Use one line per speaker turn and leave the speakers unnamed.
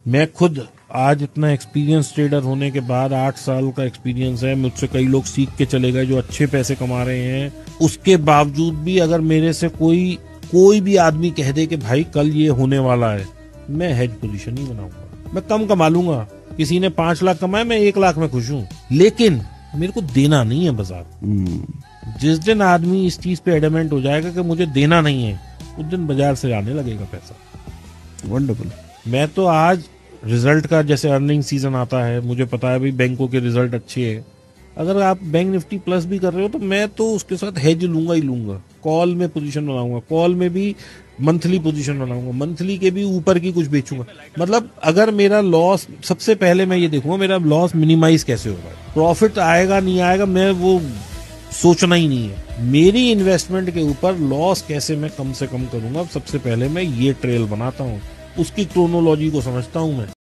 मैं खुद आज इतना एक्सपीरियंस ट्रेडर होने के बाद 8 साल का एक्सपीरियंस है, मुझसे कई लोग सीख के चले गए जो अच्छे पैसे कमा रहे हैं। उसके बावजूद भी अगर मेरे से कोई भी आदमी कह दे कि भाई कल ये होने वाला है, मैं हेज पोजीशन ही बनाऊंगा। मैं कम कमा लूंगा, किसी ने 5 लाख कमाए, मैं 1 लाख में खुश हूँ, लेकिन मेरे को देना नहीं है बाजार। जिस दिन आदमी इस चीज पे एडमेंट हो जाएगा कि मुझे देना नहीं है, उस दिन बाजार से आने लगेगा पैसा।
वंडरफुल।
मैं तो आज रिजल्ट का, जैसे अर्निंग सीजन आता है, मुझे पता है भाई बैंकों के रिजल्ट अच्छे हैं, अगर आप बैंक निफ्टी प्लस भी कर रहे हो तो मैं तो उसके साथ हेज लूंगा ही लूंगा। कॉल में पोजीशन बनाऊंगा, कॉल में भी मंथली पोजीशन बनाऊंगा, मंथली के भी ऊपर की कुछ बेचूंगा। मतलब अगर मेरा लॉस, सबसे पहले मैं ये देखूंगा मेरा लॉस मिनिमाइज कैसे होगा, प्रॉफिट आएगा नहीं आएगा मैं वो सोचना ही नहीं है। मेरी इन्वेस्टमेंट के ऊपर लॉस कैसे मैं कम से कम करूंगा, सबसे पहले मैं ये ट्रेल बनाता हूँ, उसकी क्रोनोलॉजी को समझता हूँ मैं।